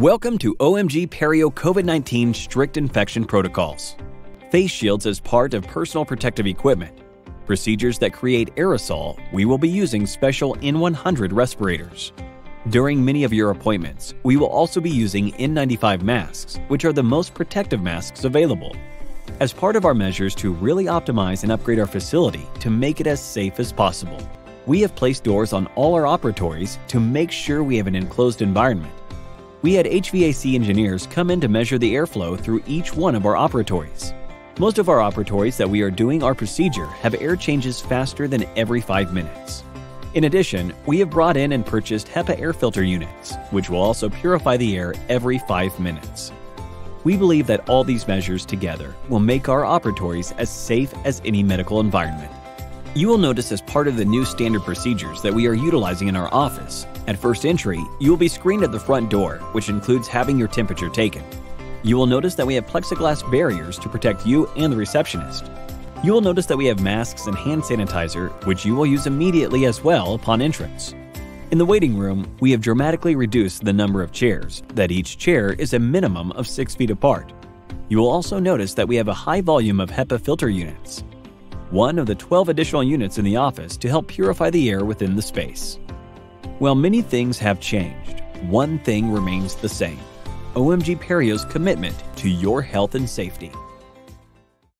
Welcome to OMG Perio COVID-19 Strict Infection Protocols. Face shields as part of personal protective equipment. Procedures that create aerosol, we will be using special N100 respirators. During many of your appointments, we will also be using N95 masks, which are the most protective masks available. As part of our measures to really optimize and upgrade our facility to make it as safe as possible, we have placed doors on all our operatories to make sure we have an enclosed environment. We had HVAC engineers come in to measure the airflow through each one of our operatories. Most of our operatories that we are doing our procedure have air changes faster than every 5 minutes. In addition, we have brought in and purchased HEPA air filter units, which will also purify the air every 5 minutes. We believe that all these measures together will make our operatories as safe as any medical environment. You will notice as part of the new standard procedures that we are utilizing in our office, at first entry, you will be screened at the front door, which includes having your temperature taken. You will notice that we have plexiglass barriers to protect you and the receptionist. You will notice that we have masks and hand sanitizer, which you will use immediately as well upon entrance. In the waiting room, we have dramatically reduced the number of chairs, that each chair is a minimum of 6 feet apart. You will also notice that we have a high volume of HEPA filter units, one of the 12 additional units in the office to help purify the air within the space. While many things have changed, one thing remains the same: OMG Perio's commitment to your health and safety.